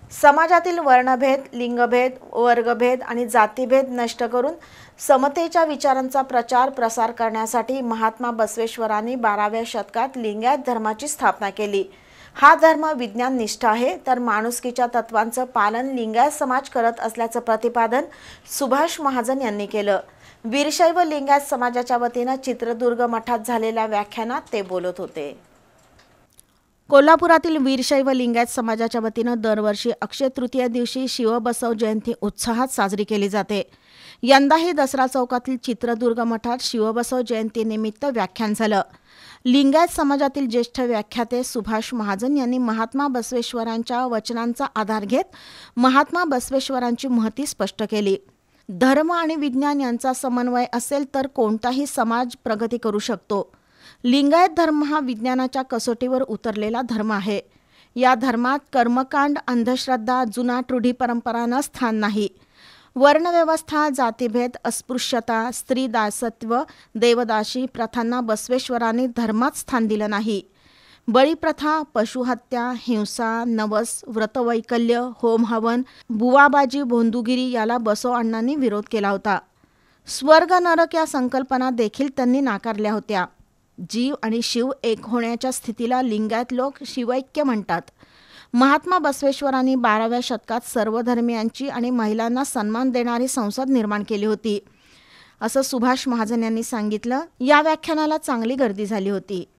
समाजातील वर्णभेद, लिंगभेद, वर्गभेद आणि जातीभेद नष्ट करून समतेच्या विचारांचा प्रचार प्रसार करण्यासाठी महात्मा बसवेश्वरांनी 12व्या शतकात लिंगायत धर्माची स्थापना केली। हा धर्म विज्ञाननिष्ठ आहे, तर माणुसकीच्या तत्वांचं पालन लिंगायत समाज करत असल्याचं प्रतिपादन सुभाष महाजन यांनी केलं। वीरशैव लिंगायत समाजाच्या वतीनं चित्रदुर्ग मठात झालेल्या व्याख्यानात ते बोलत होते। कोल्हापुरातील वीरशैव लिंगायत समाजाच्या वतीनं दरवर्षी अक्षय तृतीया दिवशी शिवबसव जयंती उत्साहात साजरी केली जाते। यंदाही दसरा चौकातील चित्रदुर्ग मठात शिवबसव जयंतीनिमित्त व्याख्यान झालं। लिंगायत समाजातील ज्येष्ठ व्याख्याते सुभाष महाजन यांनी महात्मा बसवेश्वरांच्या वचनांचा आधार घेत महात्मा बसवेश्वरांची महती स्पष्ट केली। धर्म आणि विज्ञान यांचा समन्वय असेल तर कोणताही समाज प्रगती करू शकतो। लिंगायत धर्म हा विज्ञानाच्या कसोटीवर उतरलेला धर्म आहे। या धर्मात कर्मकांड, अंधश्रद्धा, जुनाट रूढी परंपरांना स्थान नाही। वर्णव्यवस्था, जातीभेद, अस्पृश्यता, स्त्री दासत्व, देवदासी प्रथांना बसवेश्वरांनी धर्मात स्थान दिलं नाही। बळीप्रथा, पशुहत्या, हिंसा, नवस, व्रतवैकल्य, होमहवन, बुवाबाजी, भोंदूगिरी याला बसव अण्णांनी विरोध केला होता। स्वर्ग नरक या संकल्पना देखील त्यांनी नाकारल्या होत्या। जीव आणि शिव एक होण्याच्या स्थितीला लिंगायत लोक शिवैक्य म्हणतात। महात्मा बसवेश्वरांनी 12व्या शतकात सर्व धर्मियांची आणि महिलांना सन्मान देणारी संसद निर्माण केली होती, असं सुभाष महाजन यांनी सांगितलं। या व्याख्यानाला चांगली गर्दी झाली होती।